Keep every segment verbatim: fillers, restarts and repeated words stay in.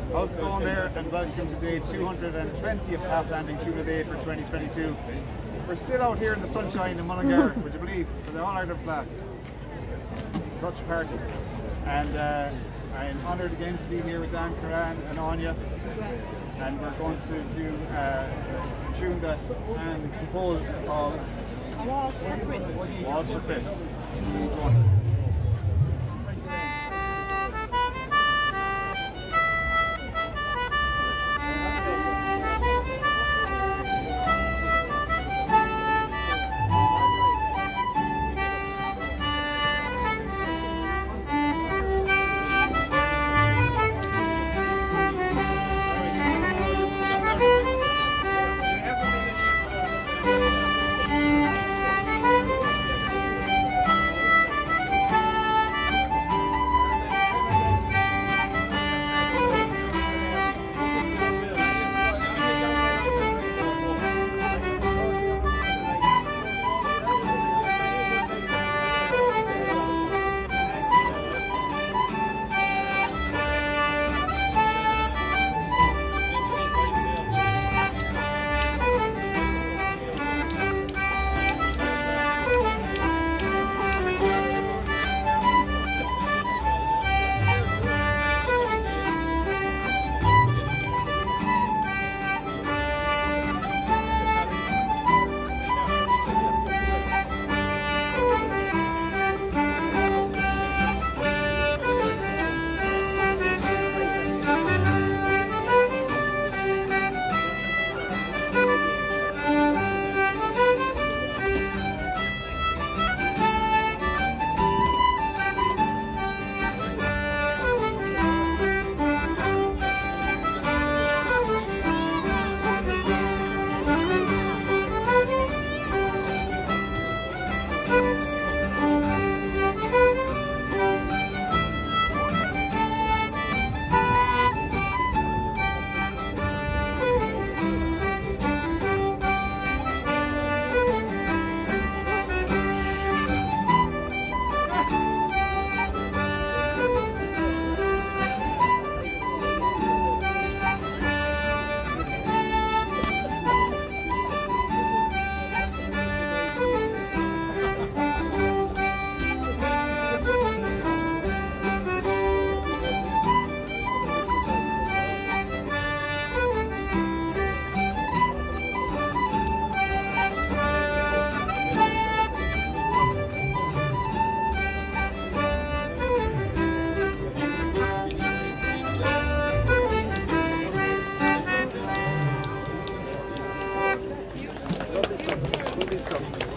How's it going there, and welcome to day two hundred twenty of Path Landing Tuna Day for twenty twenty-two. We're still out here in the sunshine in Mullingar, would you believe, for the All-Ireland flag. Such a party. And uh, I'm honoured again to be here with Ann Kirrane and Áine, and we're going to do uh, a tune that Ann composed called Waltz for Chris. Waltz for Chris. Just go on.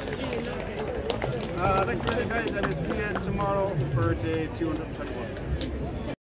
Uh, thanks for the guys, and we'll see you tomorrow for day two hundred twenty-one.